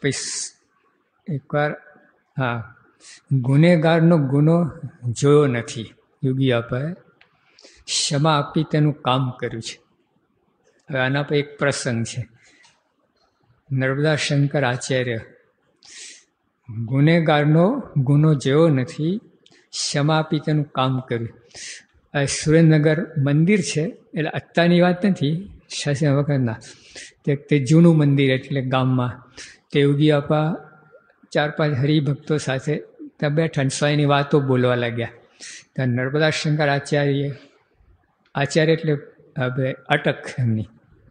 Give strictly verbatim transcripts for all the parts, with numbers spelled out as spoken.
પછી એકવાર હા ગુનેગારનો ગુનો જોયો નથી યોગી આપાએ, ક્ષમા આપી તેનું કામ કર્યું છે. હવે આના પર એક પ્રસંગ છે. નર્મદા શંકર આચાર્ય ગુનેગારનો ગુનો જોયો નથી, ક્ષમા આપી તેનું કામ કર્યું. સુરેન્દ્રનગર મંદિર છે, એટલે અત્યારની વાત નથી, શાસન વખતના. તે તે જૂનું મંદિર એટલે ગામમાં તે યોગી આપા ચાર પાંચ હરિભક્તો સાથે ત્યાં બેઠા સ્વામીની વાતો બોલવા લાગ્યા. ત્યાં નર્મદા શંકર આચાર્ય આચાર્ય એટલે હવે અટક એમની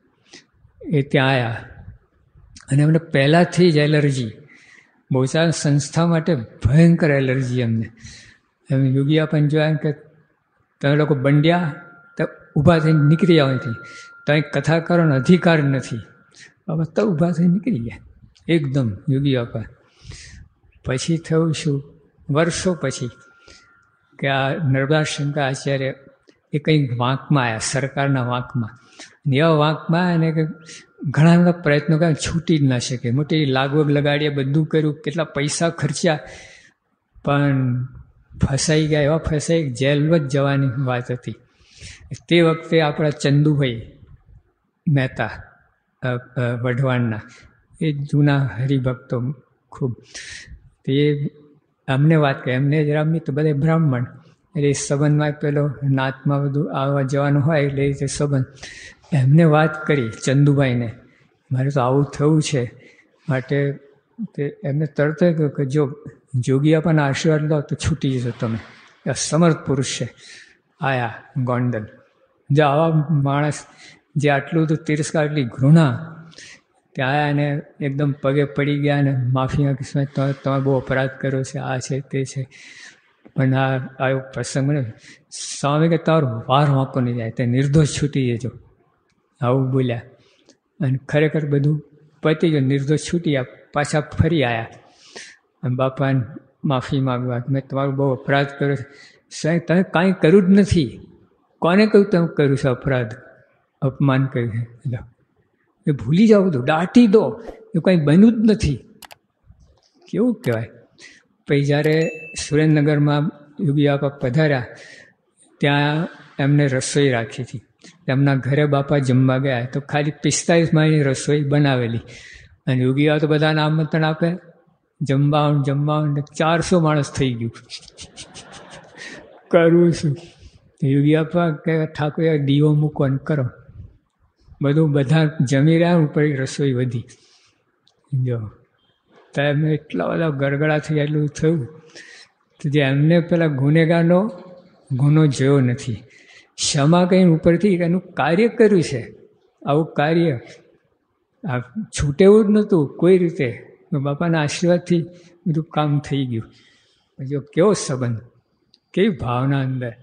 એ ત્યાં આવ્યા અને એમને પહેલાંથી જ એલર્જી, બહુ સારા સંસ્થા માટે ભયંકર એલર્જી એમને. એમ યોગી આપણને જોયા કે તમે લોકો બંડ્યા તો ઊભા થઈને નીકળી આવવાથી, તમે કથા કરવાનો અધિકાર નથી. બાબા તો ઊભા થઈને નીકળી ગયા એકદમ યોગી આપા. પછી થયું શું, વર્ષો પછી કે આ નર્મદા શંકર આચાર્ય એ કંઈક વાંકમાં આવ્યા, સરકારના વાંકમાં. અને એવા વાંકમાં આવ્યા ને કે ઘણા બધા પ્રયત્નો કર્યા, છૂટી જ ના શકે. મોટી લાગવગ લગાડીએ, બધું કર્યું, કેટલા પૈસા ખર્ચ્યા, પણ ફસાઈ ગયા. એવા ફસાઈ જેલમાં જ જવાની વાત હતી. તે વખતે આપણા ચંદુભાઈ મહેતા વઢવાણના એ જૂના હરિભક્તો ખૂબ, તે અમને વાત કરી. એમને જરા તો બધા બ્રાહ્મણ એટલે એ સંબંધમાં પેલો નાતમાં બધું આવવા જવાનું હોય એટલે એ રીતે સંબંધ. એમને વાત કરી ચંદુભાઈને, મારે તો આવું થયું છે, માટે તે એમને તરત કહ્યું કે જો જોગી આપવાના આશીર્વાદ લો તો છૂટી જશો તમે. એ સમર્થ પુરુષ છે. આયા ગોંડલ, જો આવા માણસ જે આટલું બધું તિરસ્કાર, એટલી ઘૃણા, ત્યાં આવ્યા અને એકદમ પગે પડી ગયા અને માફી માંગી, તમે તમે બહુ અપરાધ કર્યો છે, આ છે તે છે. પણ આ આવ્યો પ્રસંગ મને સ્વામી કે તારો વાર વાંકો નહીં જાય, તે નિર્દોષ છૂટી જજો, આવું બોલ્યા. અને ખરેખર બધું પતી ગયું, નિર્દોષ છૂટી આ પાછા ફરી આવ્યા અને બાપાને માફી માગવા, મેં તમારો બહુ અપરાધ કર્યો છે. સાહેબ તમે કાંઈ કર્યું જ નથી, કોને કહ્યું તમે કર્યું છે અપરાધ, અપમાન કર્યું છે, એ ભૂલી જાઓ, બધું દાટી દો, એ કંઈ બન્યું જ નથી. કેવું કહેવાય. પછી જ્યારે સુરેન્દ્રનગરમાં યોગી આપા પધાર્યા, ત્યાં એમને રસોઈ રાખી હતી. એમના ઘરે બાપા જમવા ગયા તો ખાલી પિસ્તાલીસ માળની રસોઈ બનાવેલી, અને યોગી આપા તો બધાને આમંત્રણ આપે, જમવા જમવા ચારસો માણસ થઈ ગયું. કરવું શું? યોગી આપા કે ઠાકોર દીવો મૂકો ને કરો. બધું બધા જમી રહ્યા, ઉપર રસોઈ વધી. જો તો એમને એટલા બધા ગરગડા થઈ એટલું થયું. તો જે એમને પેલા ગુનેગારનો ગુનો જોયો નથી, ક્ષમા કહીને ઉપરથી એનું કાર્ય કર્યું છે. આવું કાર્ય આ છૂટેવું જ નહોતું કોઈ રીતે, બાપાના આશીર્વાદથી બધું કામ થઈ ગયું. જો કેવો સંબંધ, કેવી ભાવના અંદર.